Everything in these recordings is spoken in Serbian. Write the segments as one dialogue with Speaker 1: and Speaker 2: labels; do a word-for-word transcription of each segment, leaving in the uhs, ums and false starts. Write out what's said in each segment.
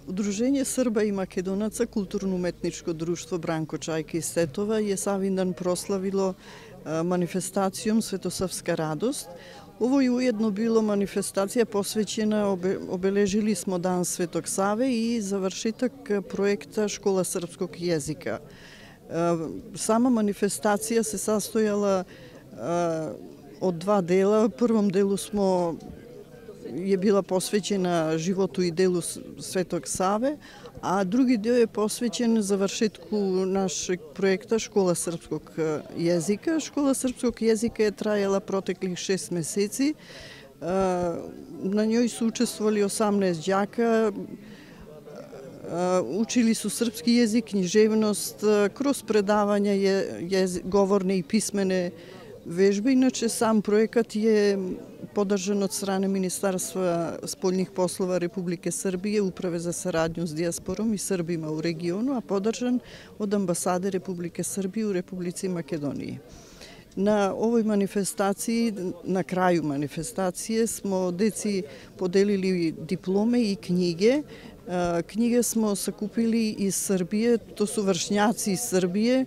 Speaker 1: Udruženje Srba i Makedonaca, kulturno-umetničko društvo Branko Čajka iz Tetova je Savindan proslavilo manifestacijom Svetosavska radost. Ovo je ujedno bilo manifestacija posvećena, obeležili smo Dan Svetog Save i završitak projekta Škola srpskog jezika. Sama manifestacija se sastojala od dva dela. U prvom delu smo je bila posvećena životu i delu Svetog Save, a drugi deo je posvećen završetku našeg projekta Škola srpskog jezika. Škola srpskog jezika je trajala proteklih šest meseci. Na njoj su učestvovali osamnaest đaka, učili su srpski jezik, književnost, kroz predavanja govorne i pismene vežbe. Inače, sam projekat je podržan od strane Ministarstva spoljnih poslova Republike Srbije, Uprave za saradnju s dijasporom i Srbima u regionu, a podržan od Ambasade Republike Srbije u Republici Makedoniji. Na ovoj manifestaciji, na kraju manifestacije, smo deci podelili diplome i knjige. Knjige smo sakupili iz Srbije, to su vršnjaci iz Srbije,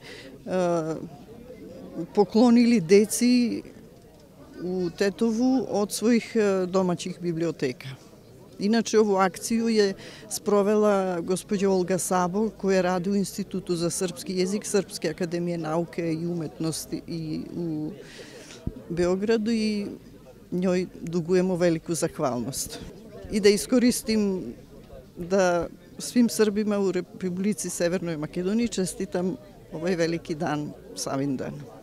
Speaker 1: poklonili deci u Tetovu od svojih domaćih biblioteka. Inače, ovu akciju je sprovela gospođa Olga Sabo, koja radi u Institutu za srpski jezik Srpske akademije nauke i umetnosti i u Beogradu, i njoj dugujemo veliku zahvalnost. I da iskoristim da svim Srbima u Republici Severnoj Makedoniji čestitam ovaj veliki dan, Savindan.